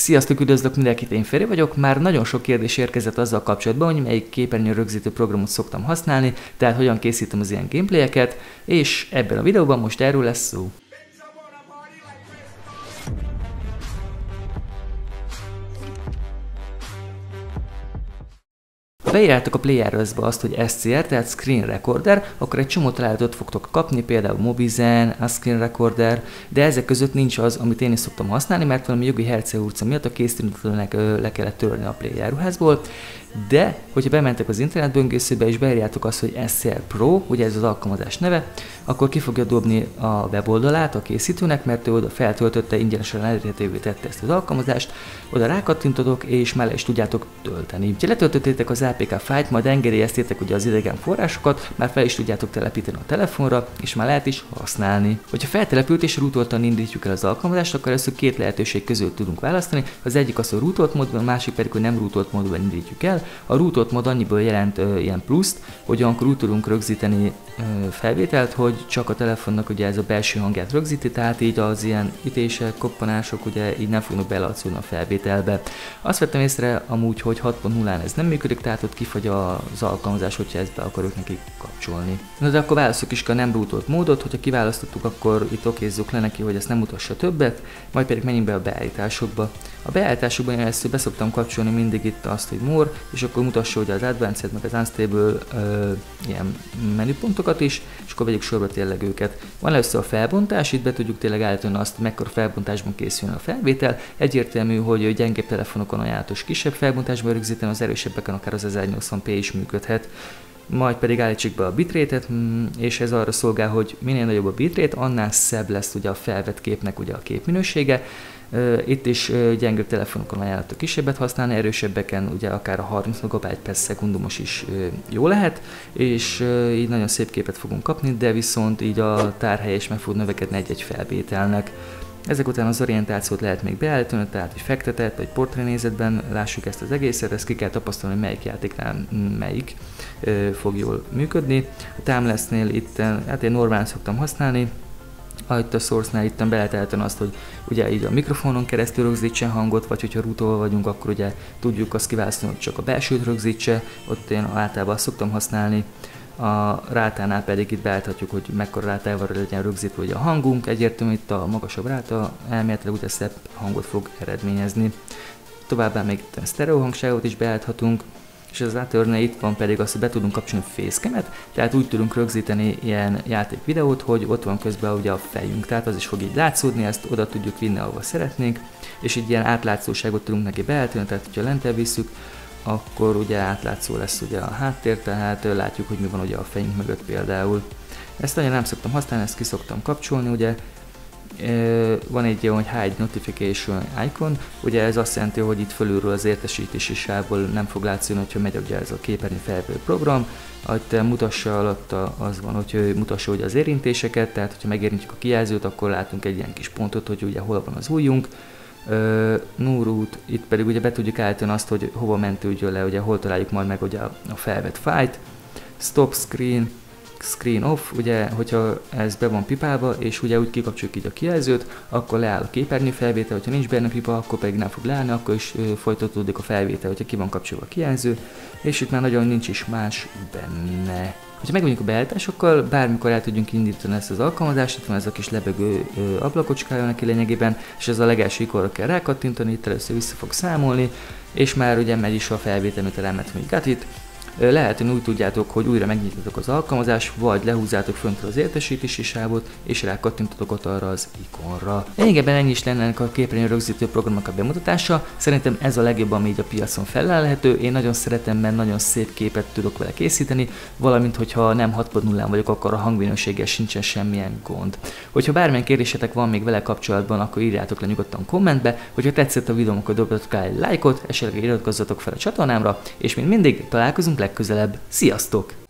Sziasztok, üdvözlök mindenkit, én Feri vagyok. Már nagyon sok kérdés érkezett azzal kapcsolatban, hogy melyik képernyő rögzítő programot szoktam használni, tehát hogyan készítem az ilyen gameplayeket, és ebben a videóban most erről lesz szó. Ha beírjátok a PlayRS-be azt, hogy SCR, tehát Screen Recorder, akkor egy csomó találatot fogtok kapni, például Mobizen, a Screen Recorder, de ezek között nincs az, amit én is szoktam használni, mert valami jogi herceurca miatt a készítőnek le kellett törni a Play járuházból. De, hogyha bementek az internetböngészőbe és beírjátok azt, hogy SCR Pro, ugye ez az alkalmazás neve, akkor ki fogja dobni a weboldalát a készítőnek, mert ő oda feltöltötte, ingyenesen elérhetővé tette ezt az alkalmazást, oda rákattintotok és már le is tudjátok tölteni. Ha letöltöttétek az APK fájlt, majd engedélyeztétek ugye az idegen forrásokat, már fel is tudjátok telepíteni a telefonra, és már lehet is használni. Hogyha feltelepült és rootoltan indítjuk el az alkalmazást, akkor először két lehetőség közül tudunk választani. Az egyik az, hogy rootolt módban, a másik pedig, hogy nem rootolt módban indítjuk el. A rootolt mód annyiból jelent ilyen pluszt, hogy akkor úgy tudunk rögzíteni felvételt, hogy csak a telefonnak ugye ez a belső hangját rögzíti, tehát így az ilyen ütések, koppanások ugye így nem fognak belatszódni a felvételbe. Azt vettem észre amúgy, hogy 6.0-án ez nem működik, tehát ott kifagy az alkalmazás, hogyha ezt be akarok neki kapcsolni. Na de akkor választok is a nem rootolt módot, hogyha kiválasztottuk, akkor itt okézzuk le neki, hogy ezt nem mutassa többet, majd pedig menjünk be a beállításokba. A beállításokban én ezt beszoktam kapcsolni mindig itt azt, hogy more, és akkor mutassa ugye az advanced, meg az unstable ilyen menüpontokat is, és akkor vegyük sorba tényleg őket. Van először a felbontás, itt be tudjuk tényleg állítani azt, mekkora felbontásban készüljön a felvétel. Egyértelmű, hogy gyengébb telefonokon ajánlatos kisebb felbontásban rögzíteni, az erősebbeken akár az 1080p is működhet. Majd pedig állítsuk be a bitrate-et, és ez arra szolgál, hogy minél nagyobb a bitrate, annál szebb lesz ugye a felvett képnek ugye a képminősége. Itt is gyengébb telefonokon ajánlott kisebbet használni, erősebbeken ugye akár a 30 MB/s is jó lehet, és így nagyon szép képet fogunk kapni, de viszont így a tárhelye is meg fog növekedni egy-egy felvételnek. Ezek után az orientációt lehet még beállítani, tehát hogy fektetett vagy portrénézetben lássuk ezt az egészet, ezt ki kell tapasztalni, hogy melyik játéknál melyik fog jól működni. A timelapse-nél itt, hát én normálán szoktam használni, itt a source-nál itt be lehet állítani azt, hogy ugye így a mikrofonon keresztül rögzítsen hangot, vagy hogyha rootolva vagyunk, akkor ugye tudjuk azt kiválasztani, hogy csak a belsőt rögzítse, ott én általában azt szoktam használni. A rátánál pedig itt beállíthatjuk, hogy mekkora rátával legyen rögzítve ugye a hangunk, egyértelmű itt a magasabb ráta elméletileg ugye szebb hangot fog eredményezni. Továbbá még itt a sztereó hangságot is beállíthatunk, és az átörne itt van pedig azt, hogy be tudunk kapcsolni facecam-et, tehát úgy tudunk rögzíteni ilyen játékvideót, hogy ott van közben ugye a fejünk, tehát az is fog így látszódni, ezt oda tudjuk vinni, ahova szeretnénk, és így ilyen átlátszóságot tudunk neki beállítani, tehát hogyha lent elvisszük, akkor ugye átlátszó lesz ugye a háttér, tehát látjuk, hogy mi van ugye a fejünk mögött például. Ezt nagyon nem szoktam használni, ezt ki szoktam kapcsolni, ugye van egy olyan, hogy hide notification icon, ugye ez azt jelenti, hogy itt fölülről az értesítési sávból nem fog látszani, hogyha megy ugye ez a képernyő felvevő program, ahogy mutassa alatta az van, hogy mutassa ugye az érintéseket, tehát hogyha megérintjük a kijelzőt, akkor látunk egy ilyen kis pontot, hogy ugye hol van az ujjunk. No root, itt pedig ugye be tudjuk állítani azt, hogy hova mentődjön le, ugye hol találjuk majd meg ugye a felvett fájlt. Stop screen, screen off, ugye hogyha ez be van pipálva, és ugye úgy kikapcsoljuk így a kijelzőt, akkor leáll a képernyő felvétel, hogyha nincs benne pipa, akkor pedig nem fog leállni, akkor is folytatódik a felvétel, hogyha ki van kapcsolva a kijelző, és itt már nagyon nincs is más benne. Ha megvegyünk a beállításokkal, bármikor el tudjunk indítani ezt az alkalmazást, itt van ez a kis lebegő ablakocskája neki lényegében, és ez a legelső ikonra kell rákattintani, itt először vissza fog számolni, és már ugye megy is a felvétel, mint elment, hogy got it. Lehet, hogy úgy tudjátok, hogy újra megnyitatok az alkalmazást, vagy lehúzzátok föntről az értesítési sávot, és rákattintotok ott arra az ikonra. Lényegében ennyi is lenne a képernyő rögzítő programnak a bemutatása. Szerintem ez a legjobb, ami így a piacon felelhető. Én nagyon szeretem, mert nagyon szép képet tudok vele készíteni, valamint hogyha nem 6.0-án vagyok, akkor a hangminőséggel sincsen semmilyen gond. Hogyha bármilyen kérdésetek van még vele kapcsolatban, akkor írjátok le nyugodtan kommentbe. Hogyha tetszett a videóm, akkor dobjatok rá egy lájkot, esetleg iratkozzatok fel a csatornámra, és mint mindig találkozunk legközelebb. Sziasztok!